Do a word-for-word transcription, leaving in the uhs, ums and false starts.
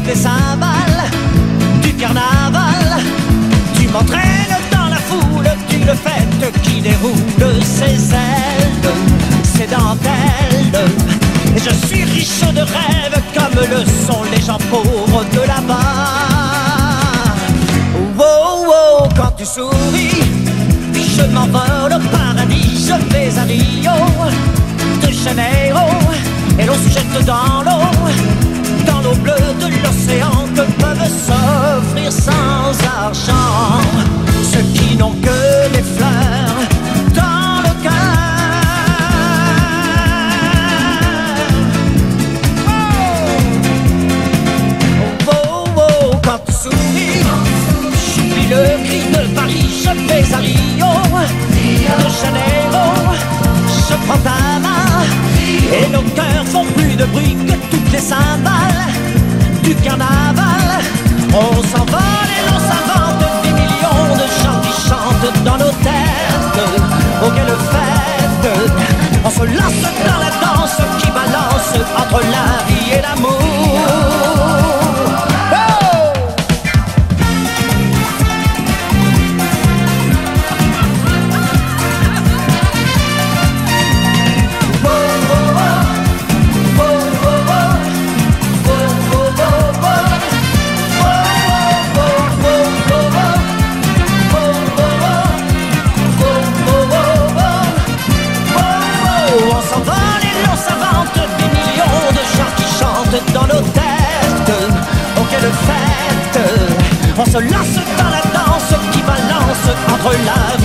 les cymbales du carnaval. Tu m'entraînes dans la foule d'une fête qui déroule ses ailes, ses dentelles. Et je suis riche de rêves comme le sont les gens pauvres de là-bas. Wow, wow, quand tu souris, je m'envole au paradis. Je vais à Rio de Janeiro et l'on se jette dans l'eau, dans l'eau bleue de l'océan. Que peuvent s'offrir sans argent ceux qui n'ont que des fleurs dans le cœur? Oh, oh, oh, quand tu souris, j'oublie le cri de Paris. Je vais à Rio de Janeiro, je prends ta main et nos cœurs font plus de bruit que toutes les cymbales du carnaval. On s'envole et l'on s'invente des millions de gens qui chantent dans nos têtes. Oh, quelle fête! On se lance dans la danse qui balance entre la vie et l'amour. Dans nos têtes, oh quelle fête! On se lance dans la danse qui balance entre la